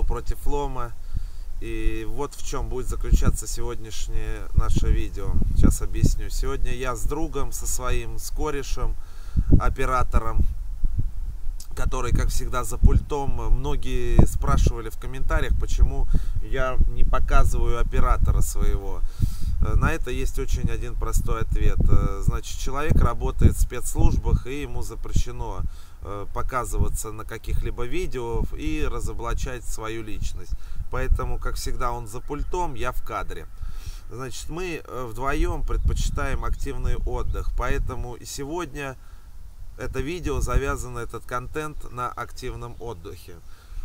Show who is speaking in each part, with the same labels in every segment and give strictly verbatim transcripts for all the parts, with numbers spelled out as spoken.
Speaker 1: канал Против Лома. И вот в чем будет заключаться сегодняшнее наше видео. Сейчас объясню. Сегодня я с другом, со своим, с корешем, оператором, который, как всегда, за пультом. Многие спрашивали в комментариях, почему я не показываю оператора своего. На это есть очень один простой ответ. Значит, человек работает в спецслужбах, и ему запрещено показываться на каких-либо видео и разоблачать свою личность. Поэтому, как всегда, он за пультом, я в кадре. Значит, мы вдвоем предпочитаем активный отдых. Поэтому и сегодня это видео завязано, этот контент, на активном отдыхе.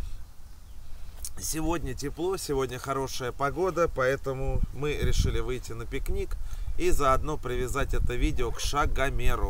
Speaker 1: Сегодня тепло, сегодня хорошая погода, поэтому мы решили выйти на пикник и заодно привязать это видео к шагомеру.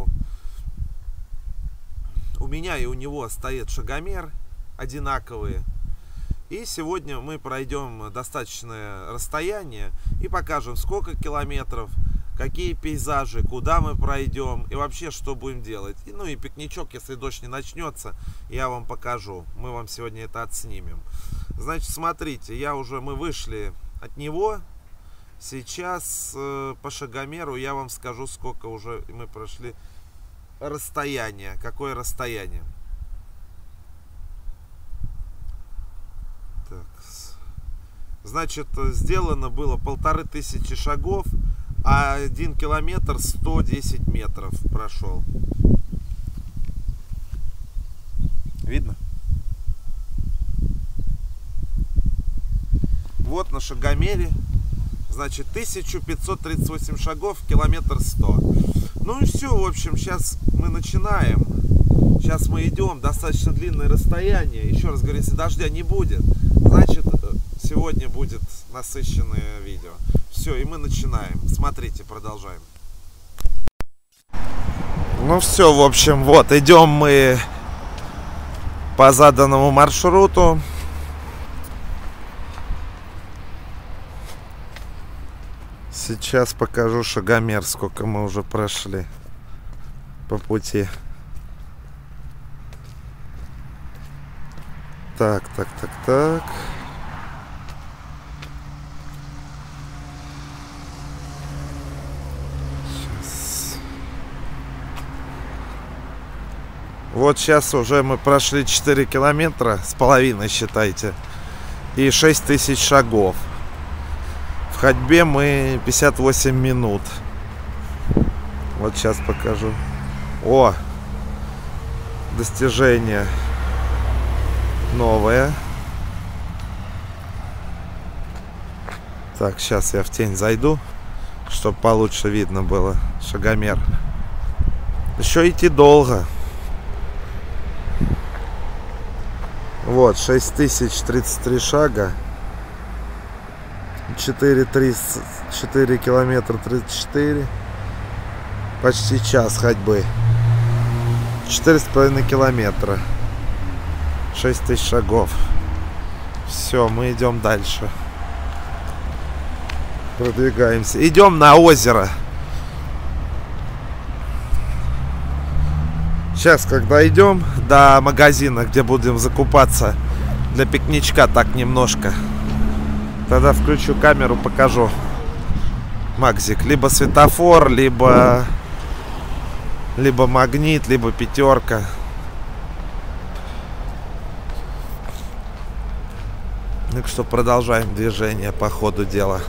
Speaker 1: У меня и у него стоит шагомер одинаковые. И сегодня мы пройдем достаточное расстояние и покажем, сколько километров, какие пейзажи, куда мы пройдем и вообще, что будем делать. И, ну и пикничок, если дождь не начнется, я вам покажу. Мы вам сегодня это отснимем. Значит, смотрите, я уже, мы вышли от него. Сейчас э, по шагомеру я вам скажу, сколько уже мы прошли расстояние. Какое расстояние. Так. Значит, сделано было полторы тысячи шагов, а один километр сто десять метров прошел. Видно? Вот на шагомере, значит, тысяча пятьсот тридцать восемь шагов, километр сто. Ну и все, в общем, сейчас мы начинаем. Сейчас мы идем, достаточно длинное расстояние. Еще раз говорю, если дождя не будет, значит, сегодня будет насыщенное видео. Все, и мы начинаем. Смотрите, продолжаем. Ну все, в общем, вот, идем мы по заданному маршруту. Сейчас покажу шагомер, сколько мы уже прошли по пути. Так, так, так, так. Сейчас. Вот сейчас уже мы прошли четыре километра с половиной, считайте, и шесть тысяч шагов. В ходьбе мы пятьдесят восемь минут. Вот сейчас покажу. О! Достижение новое. Так, сейчас я в тень зайду, чтобы получше видно было шагомер. Еще идти долго. Вот, шесть тысяч тридцать три шага. четыре триста, четыре километра тридцать четыре. Почти час ходьбы. четыре с половиной километра. шесть тысяч шагов. Все, мы идем дальше. Продвигаемся. Идем на озеро. Сейчас, когда идем до магазина, где будем закупаться для пикничка, так немножко, тогда включу камеру, покажу Макзик. Либо светофор, либо либо магнит, либо пятерка. Так что продолжаем движение по ходу дела.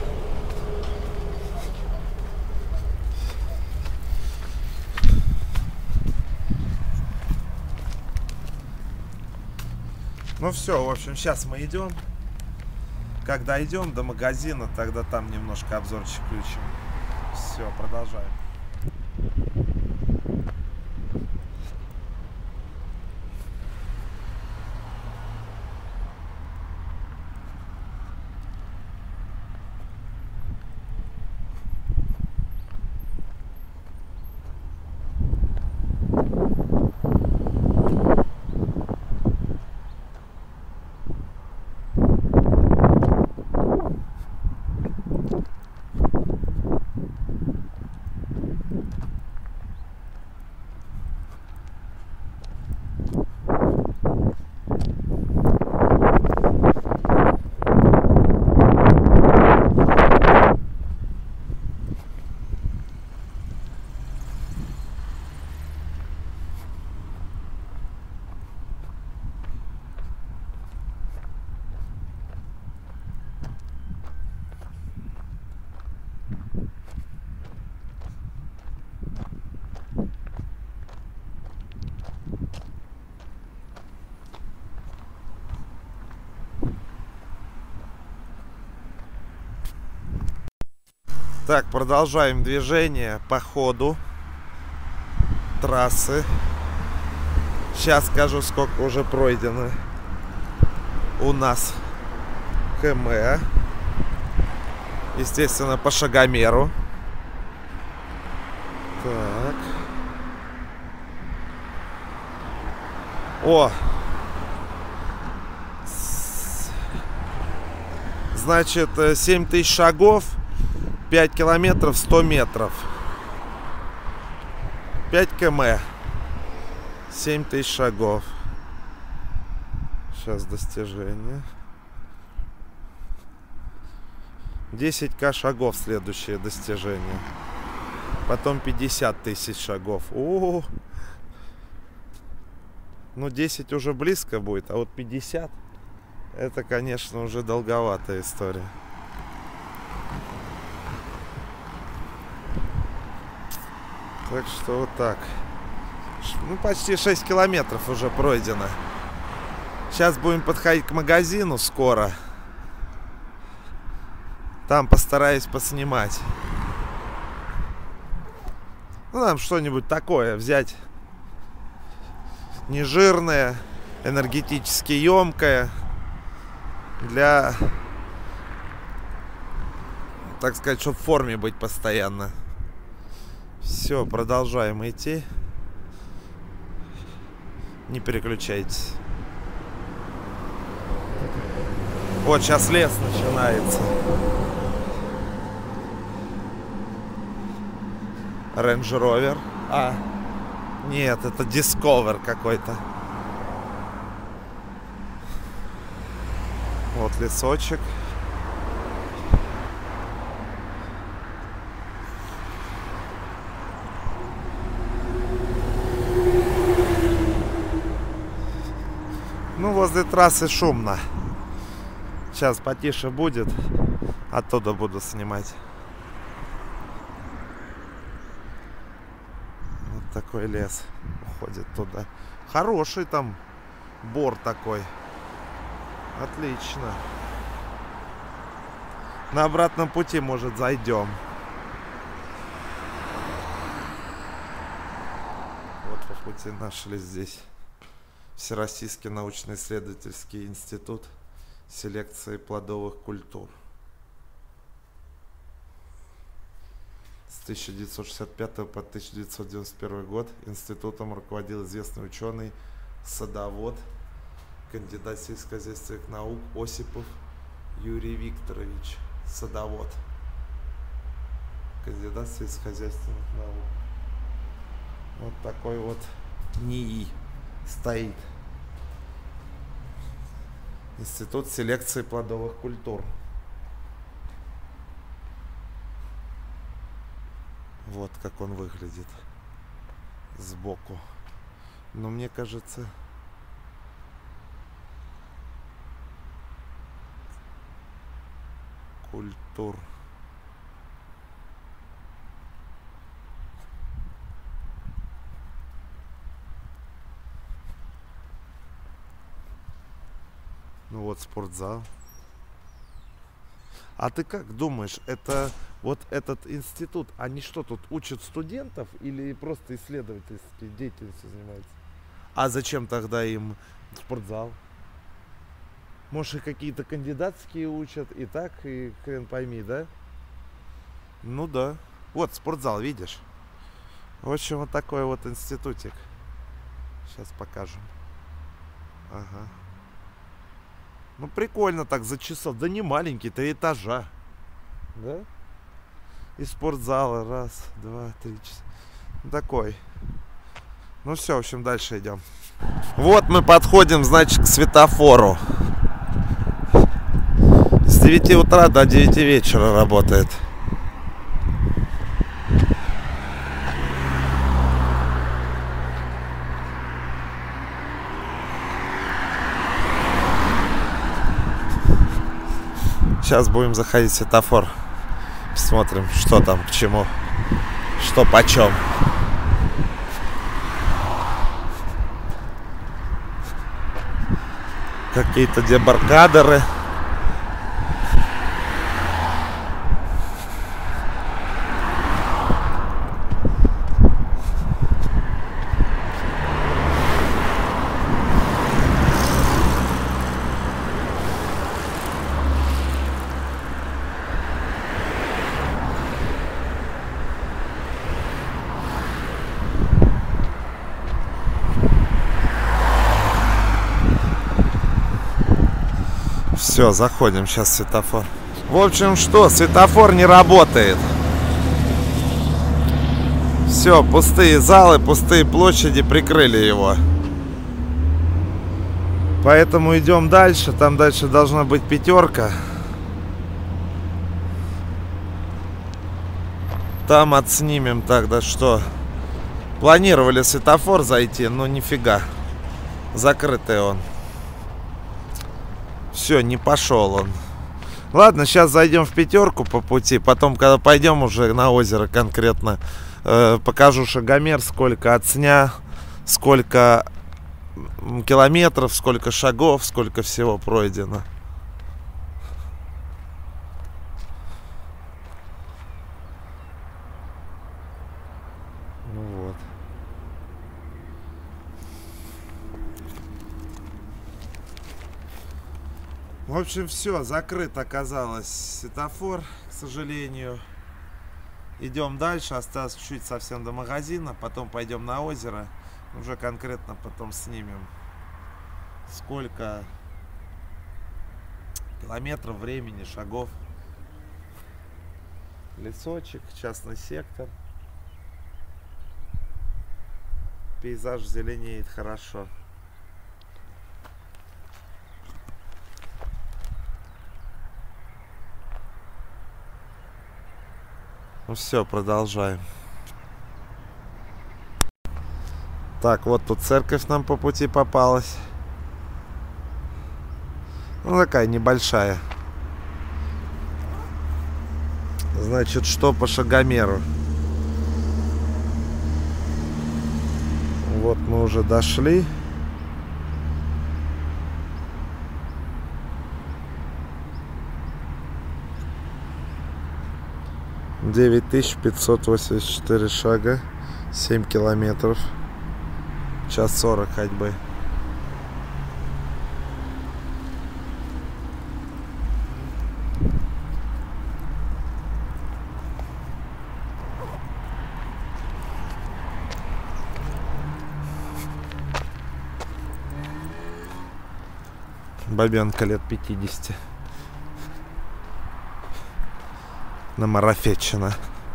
Speaker 1: Ну все, в общем, сейчас мы идем. Когда идем до магазина, тогда там немножко обзорчик включим. Все, продолжаем. Так, продолжаем движение по ходу трассы. Сейчас скажу, сколько уже пройдено у нас км. Естественно, по шагомеру. Так. О! Значит, семь тысяч шагов, пять километров, сто метров. пять км. семь тысяч шагов. Сейчас достижение. десять тысяч шагов следующее достижение. Потом пятьдесят тысяч шагов. О, ну десять уже близко будет, а вот пятьдесят это, конечно, уже долговатая история. Так что вот так. Ну, почти шесть километров уже пройдено. Сейчас будем подходить к магазину скоро. Там постараюсь поснимать. Ну, нам что-нибудь такое взять. Нежирное, энергетически емкое. Для, так сказать, чтобы в форме быть постоянно. Все, продолжаем идти. Не переключайтесь. Вот сейчас лес начинается. Range Rover. А, нет, это Discover какой-то. Вот лесочек. Ну, возле трассы шумно. Сейчас потише будет. Оттуда буду снимать. Вот такой лес уходит туда. Хороший там бор такой. Отлично. На обратном пути, может, зайдем. Вот по пути нашли здесь Всероссийский научно-исследовательский институт селекции плодовых культур. С тысяча девятьсот шестьдесят пятого по тысяча девятьсот девяносто первый год институтом руководил известный ученый, садовод, кандидат сельскохозяйственных наук Осипов Юрий Викторович. Садовод. Кандидат сельскохозяйственных наук. Вот такой вот НИИ стоит. Институт селекции плодовых культур. Вот как он выглядит сбоку. Но мне кажется, культур. Ну вот спортзал. А ты как думаешь, это вот этот институт, они что тут учат студентов или просто исследовательской деятельностью занимаются? А зачем тогда им спортзал? Может, и какие-то кандидатские учат, и так, и хрен пойми, да? Ну да. Вот спортзал, видишь? В общем, вот такой вот институтик. Сейчас покажем. Ага. Ну, прикольно так, за часов. Да не маленький, три этажа. Да? И спортзала. Раз, два, три часа. Ну, такой. Ну все, в общем, дальше идем. Вот мы подходим, значит, к светофору. С девяти утра до девяти вечера работает. Сейчас будем заходить в светофор. Смотрим, что там, к чему, что почем. Какие-то дебаркадеры. Все, заходим, сейчас светофор. В общем, что, светофор не работает. Все, пустые залы, пустые площади, прикрыли его. Поэтому идем дальше. Там дальше должна быть пятерка. Там отснимем тогда что. Планировали светофор зайти, но нифига. Закрытый он. Все, не пошел он. Ладно, сейчас зайдем в пятерку по пути. Потом, когда пойдем уже на озеро конкретно, э, покажу шагомер, сколько отсня, сколько километров, сколько шагов, сколько всего пройдено. Ну вот. В общем, все, закрыт оказалось светофор, к сожалению. Идем дальше, осталось чуть-чуть совсем до магазина, потом пойдем на озеро. Уже конкретно потом снимем, сколько километров, времени, шагов. Лесочек, частный сектор. Пейзаж зеленеет хорошо. Ну все, продолжаем. Так, вот тут церковь нам по пути попалась. Ну, такая небольшая. Значит, что по шагомеру? Вот мы уже дошли. девять тысяч пятьсот восемьдесят четыре шага. семь километров. Час сорок ходьбы. Бабенка лет пятидесяти. Намарафетчина.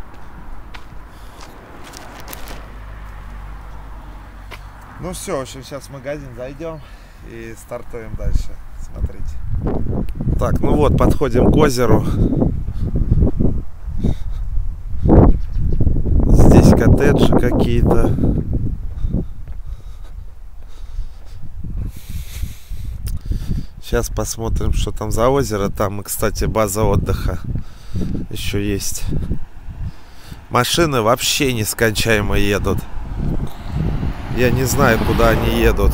Speaker 1: Ну все, в общем, сейчас в магазин зайдем и стартуем дальше. Смотрите. Так, ну вот, подходим к озеру. Здесь коттеджи какие-то. Сейчас посмотрим, что там за озеро. Там, кстати, база отдыха еще есть. Машины вообще нескончаемо едут. Я не знаю, куда они едут.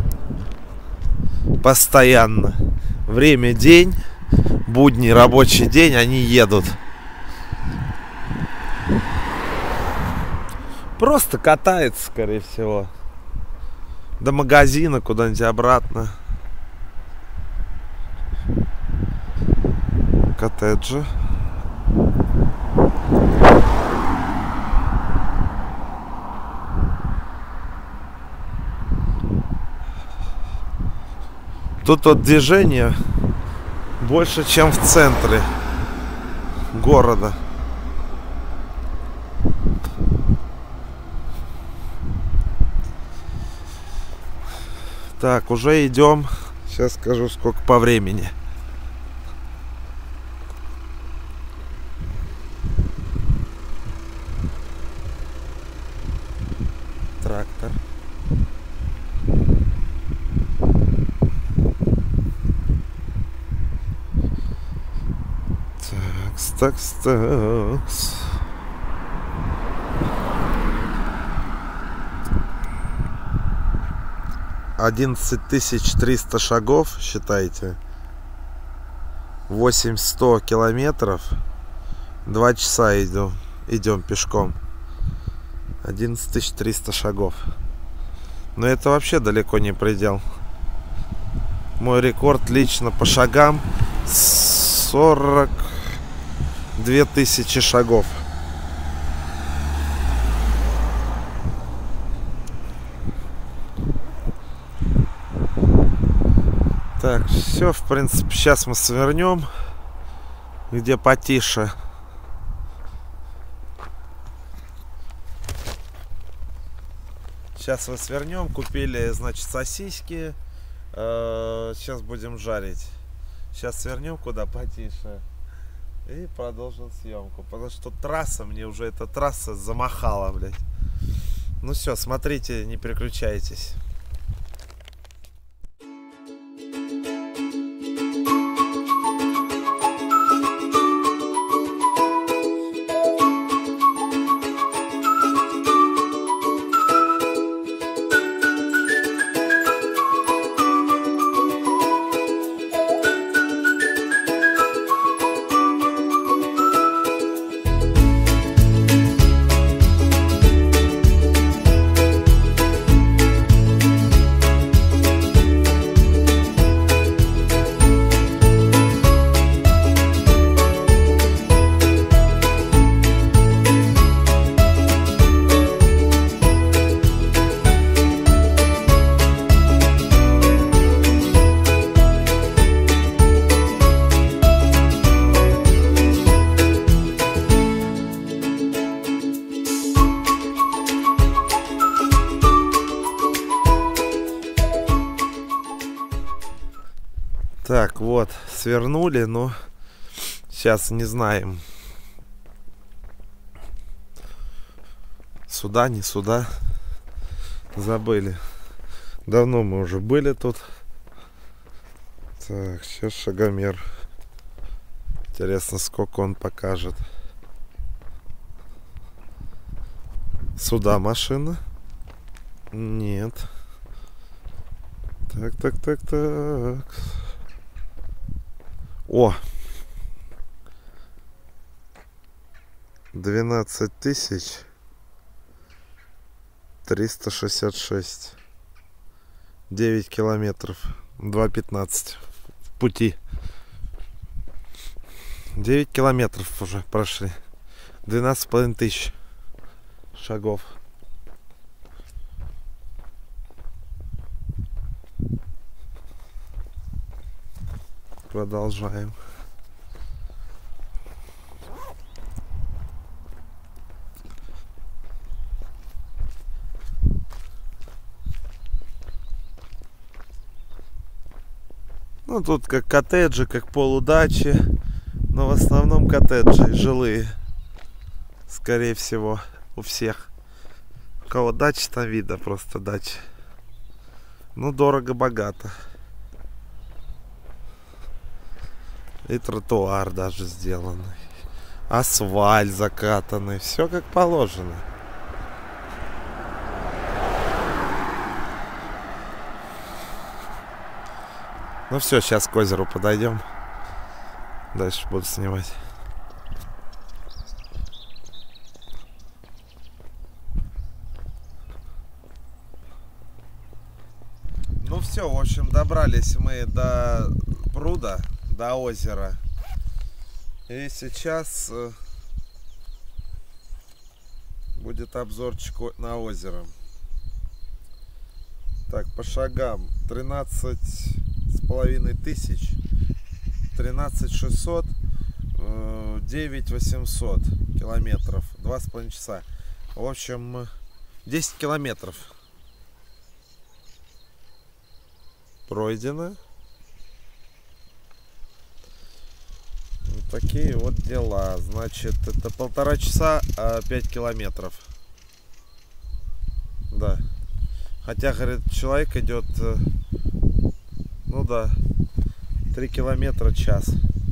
Speaker 1: Постоянно. Время день, будний рабочий день, они едут. Просто катается, скорее всего. До магазина, куда-нибудь обратно. Коттеджи. Тут вот движение больше, чем в центре города. Так, уже идем. Сейчас скажу, сколько по времени. Трактор. Такс, такс. одиннадцать тысяч триста шагов, считайте. восемь тысяч сто километров. Два часа идем, идем пешком. одиннадцать тысяч триста шагов. Но это вообще далеко не предел. Мой рекорд лично по шагам сорок две тысячи шагов. Так, все. все, в принципе, сейчас мы свернем, где потише. Сейчас мы свернем, купили, значит, сосиски, сейчас будем жарить. Сейчас свернем куда потише и продолжим съемку, потому что трасса, мне уже эта трасса замахала, блядь. Ну все, смотрите, не переключайтесь. Так, вот, свернули, но сейчас не знаем. Сюда, не сюда. Забыли. Давно мы уже были тут. Так, сейчас шагомер. Интересно, сколько он покажет. Сюда машина? Нет. Так, так, так, так. О! двенадцать тысяч триста шестьдесят шесть. девять километров. два пятнадцать в пути. девять километров уже прошли. двенадцать с половиной тысяч шагов. Продолжаем. Ну тут как коттеджи, как полудачи, но в основном коттеджи жилые, скорее всего, у всех. У кого дачи, там видно просто дачи. Ну дорого-богато. И тротуар даже сделанный. Асфальт закатанный. Все как положено. Ну все, сейчас к озеру подойдем. Дальше буду снимать. Ну все, в общем, добрались мы до пруда, до озера. И сейчас будет обзорчик на озеро. Так, по шагам тринадцать с половиной тысяч, тринадцать шестьсот, девять восемьсот километров, два с половиной часа. В общем, десять километров пройдено. Вот такие вот дела. Значит, это полтора часа, а пять километров. Да. Хотя, говорит, человек идет, ну да, три километра в час.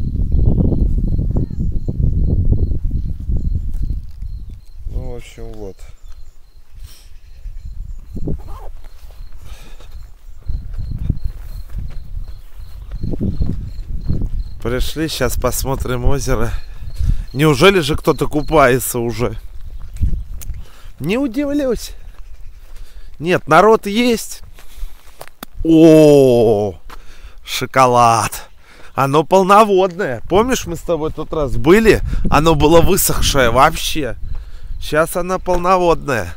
Speaker 1: Ну, в общем, вот. Пришли, сейчас посмотрим озеро. Неужели же кто-то купается уже? Не удивлюсь. Нет, народ есть. О, шоколад. Оно полноводное. Помнишь, мы с тобой тот раз были? Оно было высохшее вообще. Сейчас оно полноводное.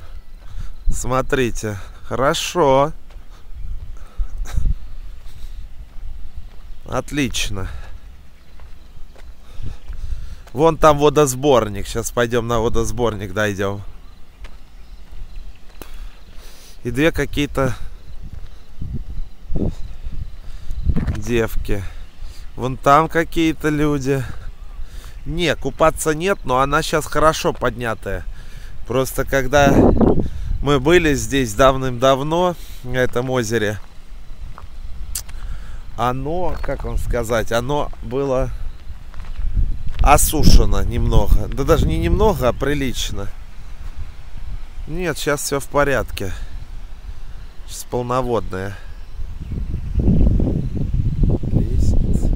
Speaker 1: Смотрите. Хорошо. Отлично. Вон там водосборник. Сейчас пойдем на водосборник дойдем. И две какие-то девки. Вон там какие-то люди. Не, купаться нет, но она сейчас хорошо поднятая. Просто когда мы были здесь давным-давно, на этом озере, оно, как вам сказать, оно было осушено немного. Да даже не немного, а прилично. Нет, сейчас все в порядке. Сейчас полноводная. Лестница.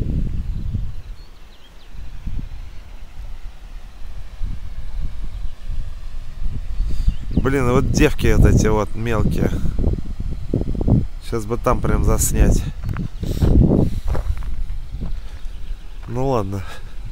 Speaker 1: Блин, вот девки вот эти вот мелкие. Сейчас бы там прям заснять. Ну ладно.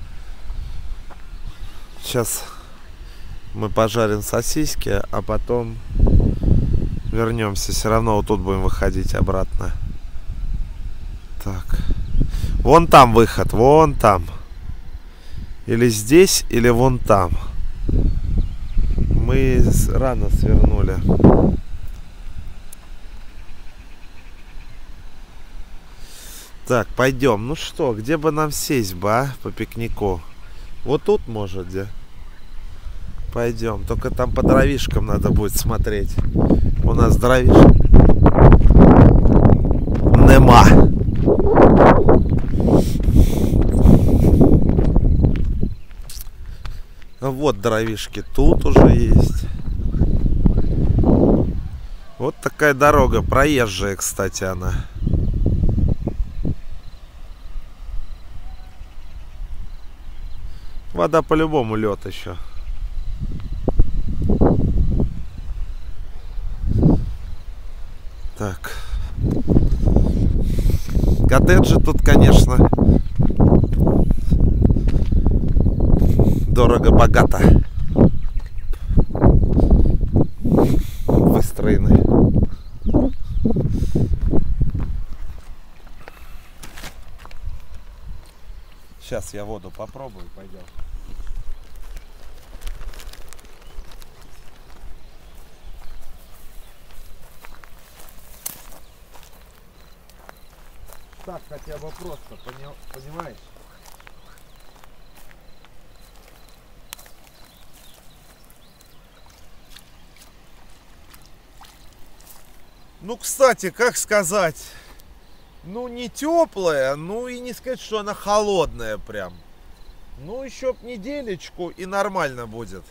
Speaker 1: Сейчас мы пожарим сосиски, а потом вернемся. Все равно вот тут будем выходить обратно. Так. Вон там выход, вон там. Или здесь, или вон там. Мы рано свернули. Так, пойдем. Ну что, где бы нам сесть бы, а, по пикнику? Вот тут, может, где? Пойдем. Только там по дровишкам надо будет смотреть. У нас дровишек нема. Вот дровишки тут уже есть. Вот такая дорога. Проезжая, кстати, она. Вода по-любому, лед еще. Так. Коттеджи тут, конечно, дорого-богато выстроены. Сейчас я воду попробую, пойдем. Так хотя бы просто, понимаешь? Ну, кстати, как сказать, ну не теплая, ну и не сказать, что она холодная прям. Ну еще б неделечку и нормально будет.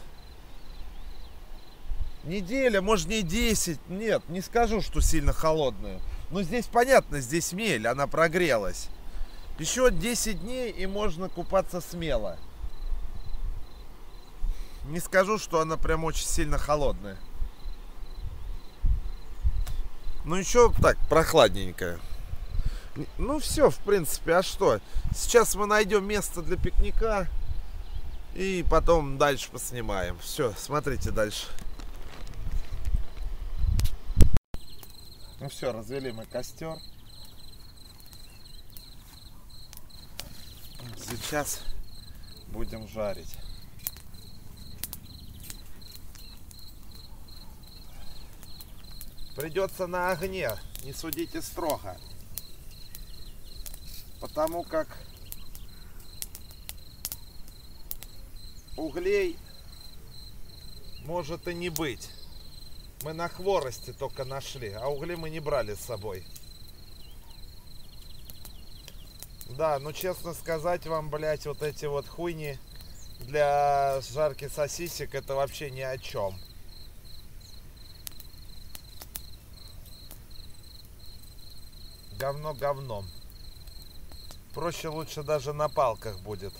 Speaker 1: Неделя, может не десять, нет, не скажу, что сильно холодная. Но здесь понятно, здесь мель, она прогрелась. Еще десять дней и можно купаться смело. Не скажу, что она прям очень сильно холодная. Ну еще так, прохладненькая. Ну все, в принципе, а что? Сейчас мы найдем место для пикника. И потом дальше поснимаем. Все, смотрите дальше. Ну все, развели мы костер. Сейчас будем жарить. Придется на огне, не судите строго. Потому как углей может и не быть. Мы на хворости только нашли, а угли мы не брали с собой. Да, ну честно сказать вам, блять, вот эти вот хуйни для жарки сосисек, это вообще ни о чем. Говно говном. Проще лучше даже на палках будет.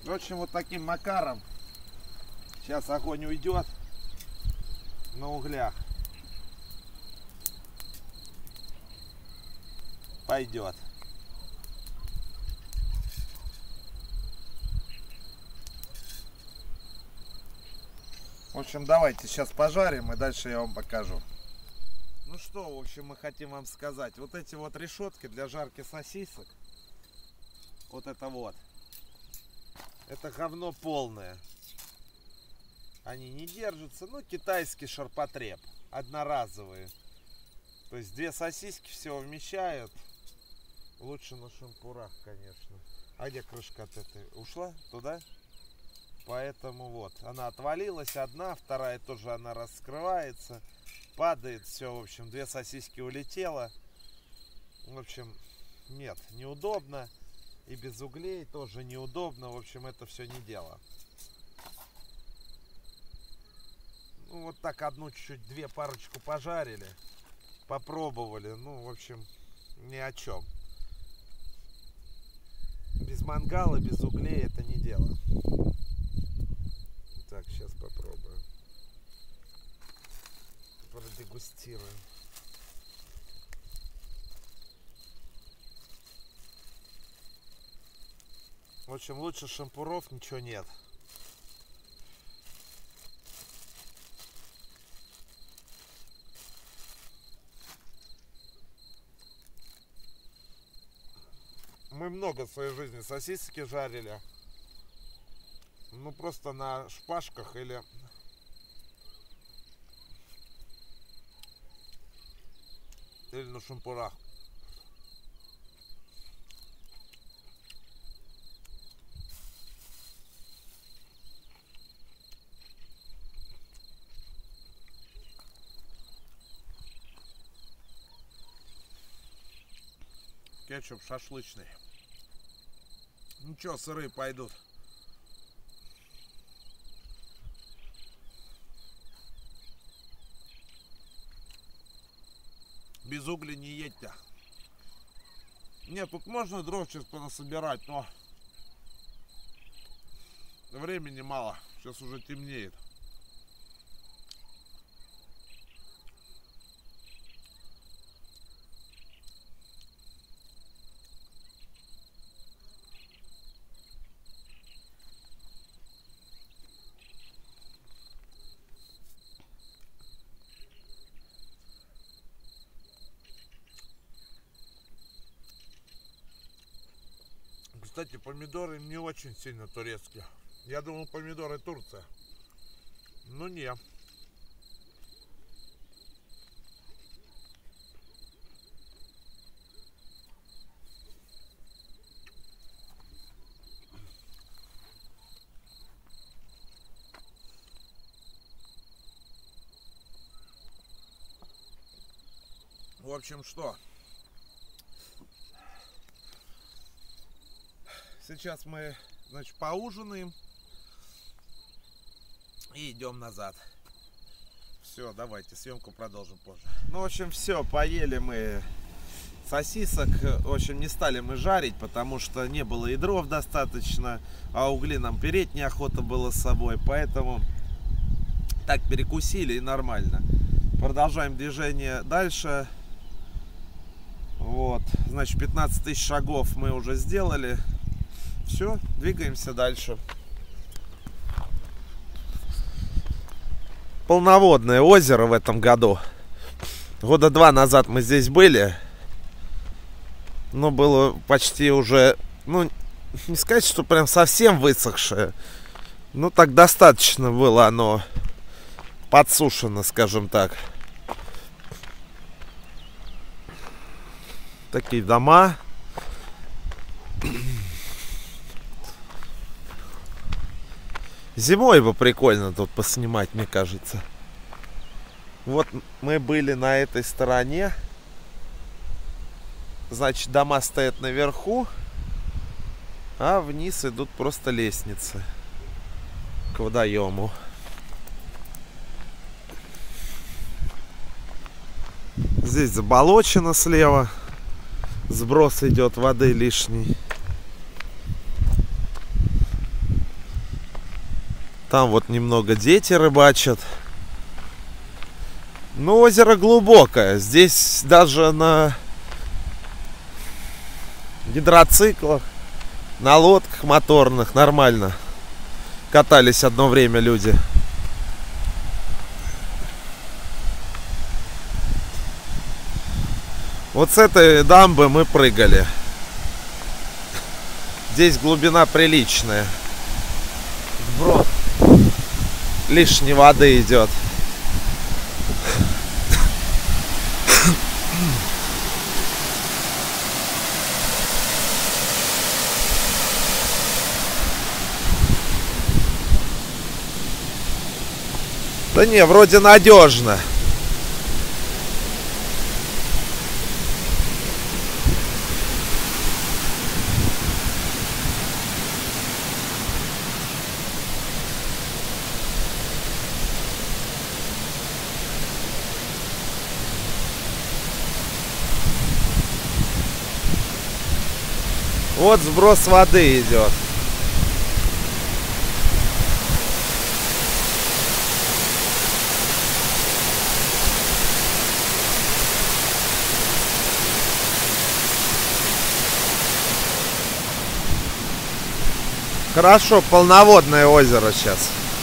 Speaker 1: В общем, вот таким макаром сейчас огонь уйдет на углях. Пойдет. В общем, давайте сейчас пожарим и дальше я вам покажу. Ну что, в общем, мы хотим вам сказать. Вот эти вот решетки для жарки сосисок. Вот это вот. Это говно полное. Они не держатся. Ну, китайский ширпотреб. Одноразовые. То есть две сосиски все вмещают. Лучше на шампурах, конечно. А где крышка от этой? Ушла туда? Поэтому вот. Она отвалилась одна. Вторая тоже она раскрывается. Падает. Все, в общем, две сосиски улетело. В общем, нет, неудобно. И без углей тоже неудобно. В общем, это все не дело. Ну, вот так одну чуть-чуть, две парочку пожарили. Попробовали. Ну, в общем, ни о чем. Без мангала, без углей это не дело. Так, сейчас попробую. Продегустируем. В общем, лучше шампуров ничего нет. Мы много в своей жизни сосиски жарили. Ну, просто на шпажках или... Или на шампурах. Кетчуп шашлычный. Ничего, сырые пойдут. Без угля не едьте. Нет, тут можно дров сейчас понасобирать, но времени мало. Сейчас уже темнеет. Кстати, помидоры не очень сильно турецкие. Я думал, помидоры Турция. Но не. В общем, что? Сейчас мы, значит, поужинаем и идем назад. Все, давайте съемку продолжим позже. Ну, в общем, все, поели мы сосисок. В общем, не стали мы жарить, потому что не было и дров достаточно, а угли нам переть неохота было с собой. Поэтому так перекусили и нормально. Продолжаем движение дальше. Вот, значит, пятнадцать тысяч шагов мы уже сделали. Все, двигаемся дальше. Полноводное озеро в этом году. Года два назад мы здесь были. Но было почти уже, ну, не сказать, что прям совсем высохшее. Ну, так достаточно было оно подсушено, скажем так. Такие дома. Зимой бы прикольно тут поснимать, мне кажется. Вот мы были на этой стороне. Значит, дома стоят наверху, а вниз идут просто лестницы к водоему. Здесь заболочено слева. Сброс идет воды лишний. Там вот немного дети рыбачат. Но озеро глубокое. Здесь даже на гидроциклах, на лодках моторных нормально катались одно время люди. Вот с этой дамбы мы прыгали. Здесь глубина приличная. Сброс лишней воды идет. Да не, вроде надежно. Вот сброс воды идет. Хорошо, полноводное озеро сейчас.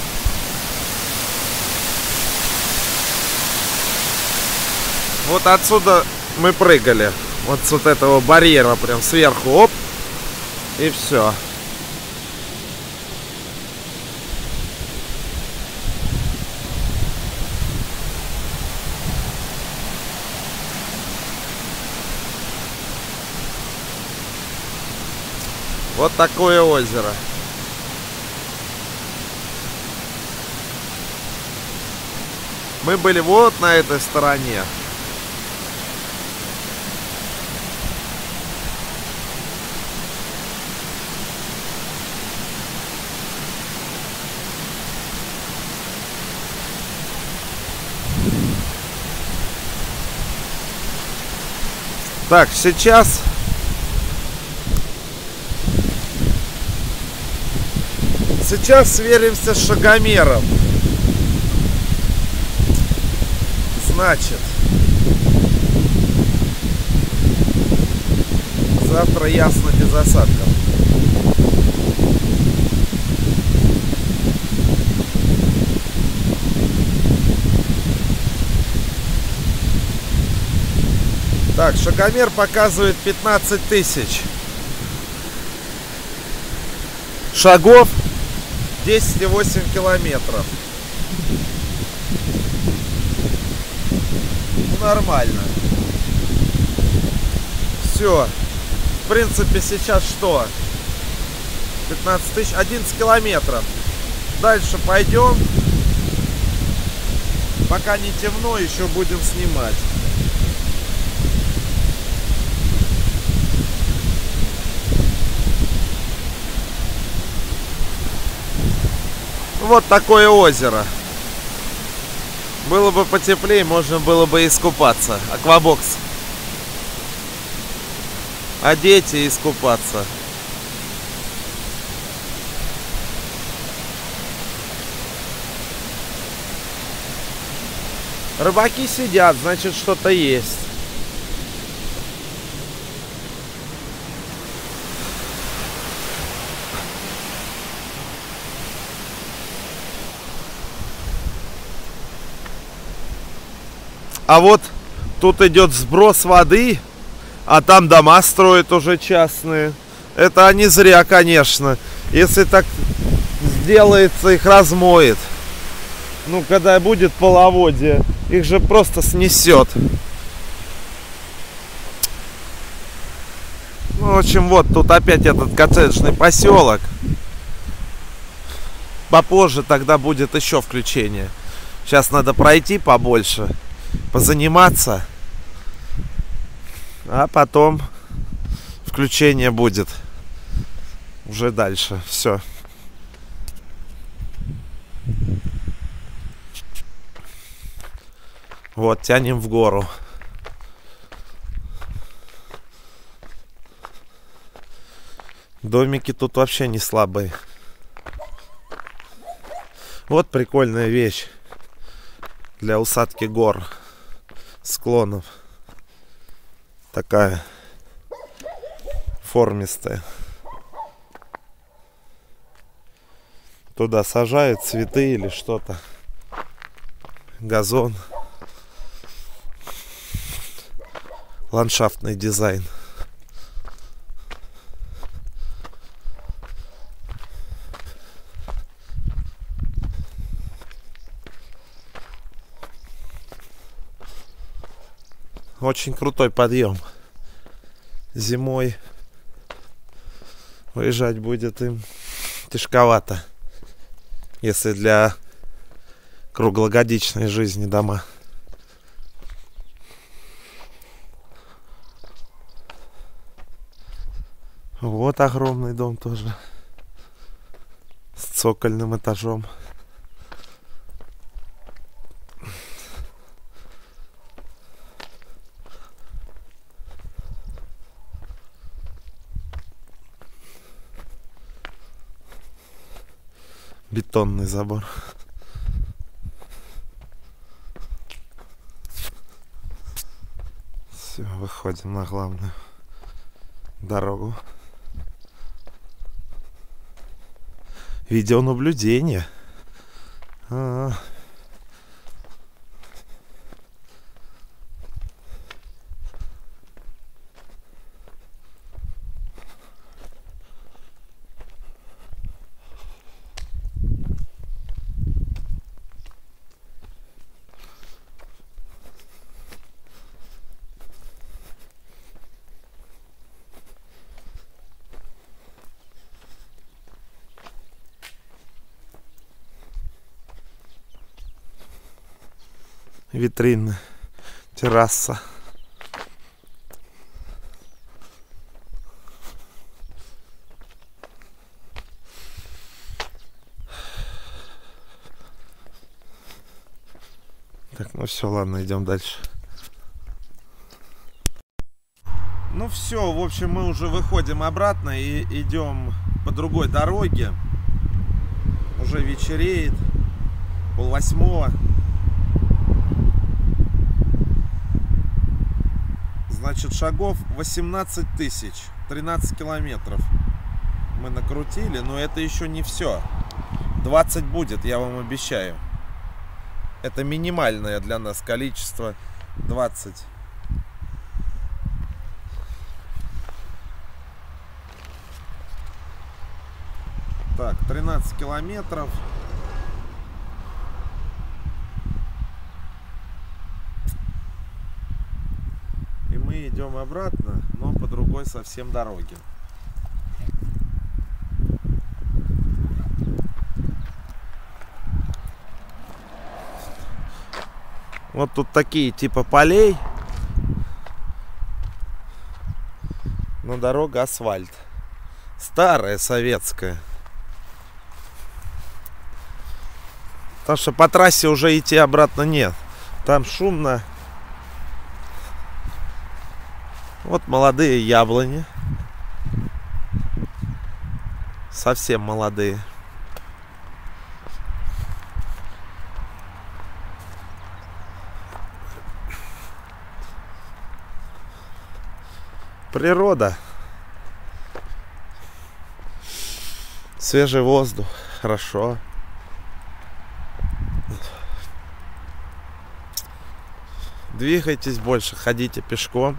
Speaker 1: Вот отсюда мы прыгали. Вот с вот этого барьера прям сверху, оп, и все. Вот такое озеро. Мы были вот на этой стороне. Так, сейчас сейчас сверимся с шагомером. Значит, завтра ясно без осадков. Так, шагомер показывает пятнадцать тысяч шагов, десять и восемь километров. Нормально. Все. В принципе, сейчас что? пятнадцать тысяч, одиннадцать километров. Дальше пойдем. Пока не темно, еще будем снимать. Вот такое озеро. Было бы потеплее, можно было бы искупаться. Аквабокс. Одеть и искупаться. Рыбаки сидят, значит, что-то есть. А вот тут идет сброс воды, а там дома строят уже частные. Это они зря, конечно. Если так сделается, их размоет. Ну, когда будет половодье, их же просто снесет. Ну, в общем, вот тут опять этот коттеджный поселок. Попозже тогда будет еще включение. Сейчас надо пройти побольше, позаниматься, а потом включение будет уже дальше. Все. Вот, тянем в гору. Домики тут вообще не слабые. Вот прикольная вещь для усадки гор, склонов. Такая формистая. Туда сажают цветы или что-то. Газон. Ландшафтный дизайн. Очень крутой подъем. Зимой выезжать будет им тяжковато, если для круглогодичной жизни дома. Вот огромный дом тоже с цокольным этажом. Бетонный забор. Все, выходим на главную дорогу. Видеонаблюдение. А-а-а. Витрины, терраса. Так, ну все, ладно, идем дальше. Ну все, в общем, мы уже выходим обратно и идем по другой дороге. Уже вечереет, полвосьмого. Значит, шагов восемнадцать тысяч, тринадцать километров мы накрутили, но это еще не все. двадцать будет, я вам обещаю. Это минимальное для нас количество. двадцать. Так, тринадцать километров. Мы идем обратно, но по другой совсем дороге. Вот тут такие типа полей, но дорога асфальт. Старая, советская. Потому что по трассе уже идти обратно нет. Там шумно. Вот молодые яблони. Совсем молодые. Природа. Свежий воздух. Хорошо. Двигайтесь больше, ходите пешком.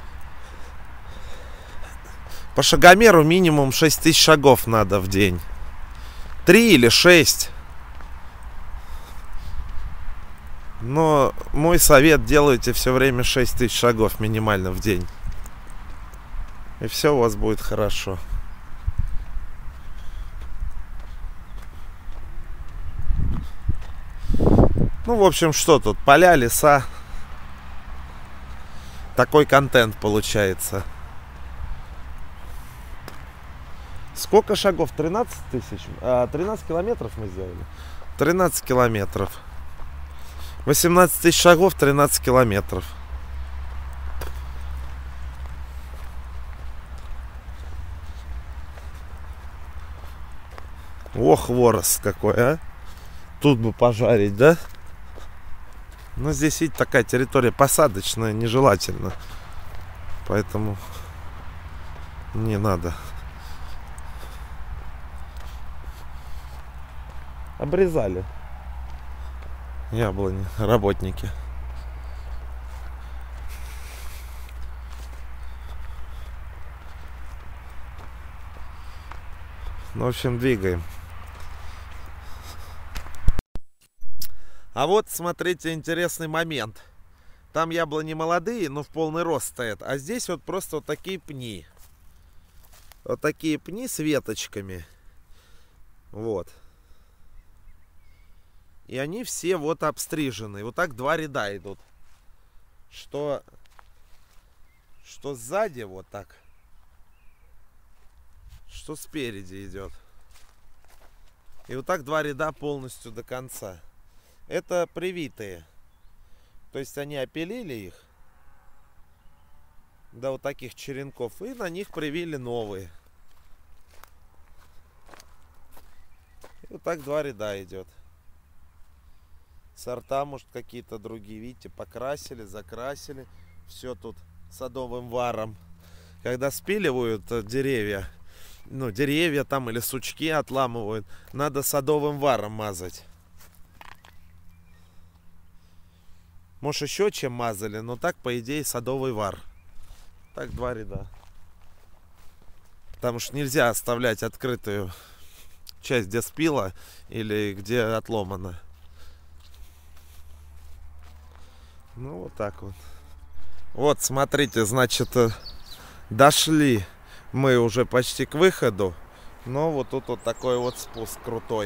Speaker 1: По шагомеру минимум шесть тысяч шагов надо в день. Три или шесть. Но мой совет: делайте все время шесть тысяч шагов минимально в день. И все у вас будет хорошо. Ну, в общем, что тут? Поля, леса. Такой контент получается. Сколько шагов? тринадцать тысяч? А, тринадцать километров мы сделали. тринадцать километров. восемнадцать тысяч шагов, тринадцать километров. Ох, хворост какой, а! тут бы пожарить, да? Но здесь, видите, такая территория посадочная, нежелательно. Поэтому не надо. Обрезали яблони работники. Ну, в общем, двигаем. А вот, смотрите, интересный момент. Там яблони молодые, но в полный рост стоят. А здесь вот просто вот такие пни. Вот такие пни с веточками. Вот. И они все вот обстрижены. Вот так два ряда идут. Что, что сзади вот так. Что спереди идет. И вот так два ряда полностью до конца. Это привитые. То есть они опилили их до вот таких черенков. И на них привили новые. И вот так два ряда идет. Сорта, может, какие-то другие. Видите, покрасили, закрасили. Все тут садовым варом. Когда спиливают деревья, ну, деревья там или сучки отламывают, надо садовым варом мазать. Может, еще чем мазали, но так, по идее, садовый вар. Так, два ряда. Потому что нельзя оставлять открытую часть, где спила или где отломана. Ну, вот так вот. Вот, смотрите, значит, дошли мы уже почти к выходу. Но вот тут вот такой вот спуск крутой.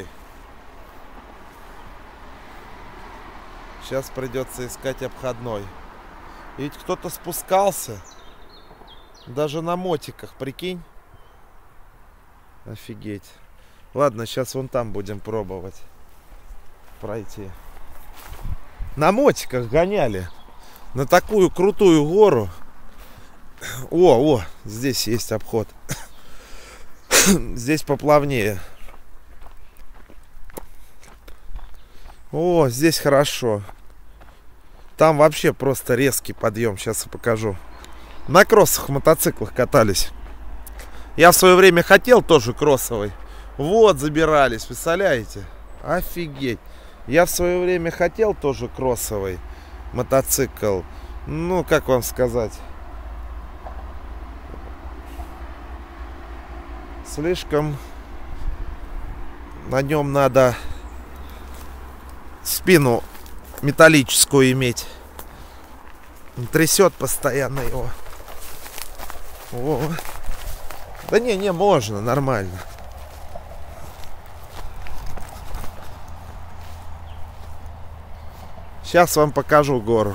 Speaker 1: Сейчас придется искать обходной. Ведь кто-то спускался. Даже на мотиках, прикинь. Офигеть. Ладно, сейчас вон там будем пробовать пройти. На мотиках гоняли. На такую крутую гору. О, о, здесь есть обход. Здесь поплавнее. О, здесь хорошо. Там вообще просто резкий подъем. Сейчас я покажу. На кроссах, мотоциклах катались. Я в свое время хотел тоже кроссовый. Вот, забирались, представляете? Офигеть. Я в свое время хотел тоже кроссовый мотоцикл. Ну, как вам сказать? Слишком на нем надо спину металлическую иметь. Трясет постоянно его. О. Да не, не, можно, нормально. Сейчас вам покажу гору.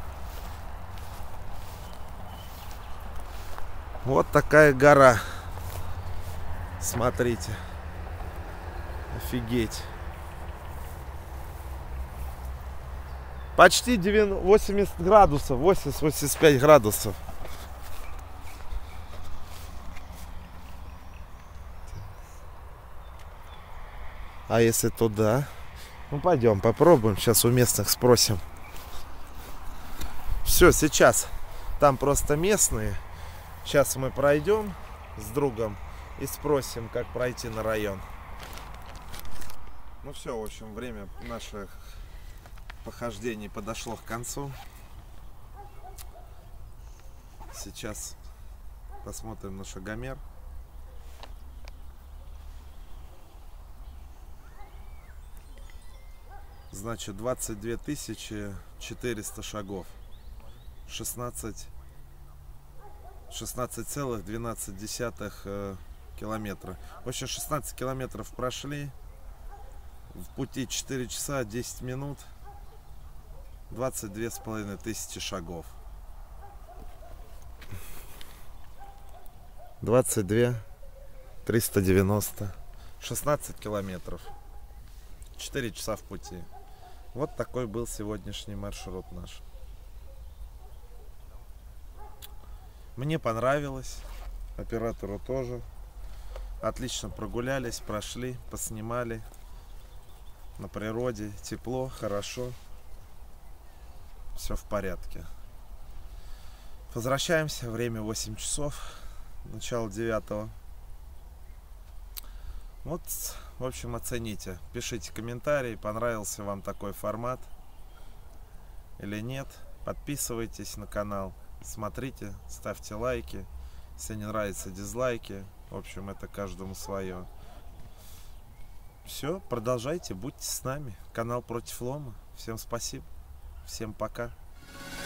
Speaker 1: Вот такая гора. Смотрите. Офигеть. Почти восемьдесят градусов. восемьдесят-восемьдесят пять градусов. А если туда? Ну, пойдем, попробуем. Сейчас у местных спросим. Все, сейчас. Там просто местные. Сейчас мы пройдем с другом и спросим, как пройти на район. Ну все, в общем, время наших похождений подошло к концу. Сейчас посмотрим на шагомер. Значит, двадцать две тысячи четыреста шагов. шестнадцать целых двенадцать десятых километра. В общем, шестнадцать километров прошли. В пути четыре часа десять минут. двадцать две с половиной тысячи шагов. двадцать две триста девяносто. шестнадцать километров. четыре часа в пути. Вот такой был сегодняшний маршрут наш. Мне понравилось. Оператору тоже. Отлично прогулялись, прошли, поснимали. на природе, тепло, хорошо, все в порядке. Возвращаемся, время восемь часов, начало девятого. Вот, в общем, оцените, пишите комментарии, понравился вам такой формат или нет. Подписывайтесь на канал, смотрите, ставьте лайки, если не нравится, дизлайки. В общем, это каждому свое. Все, продолжайте, будьте с нами. Канал Против Лома. Всем спасибо, всем пока.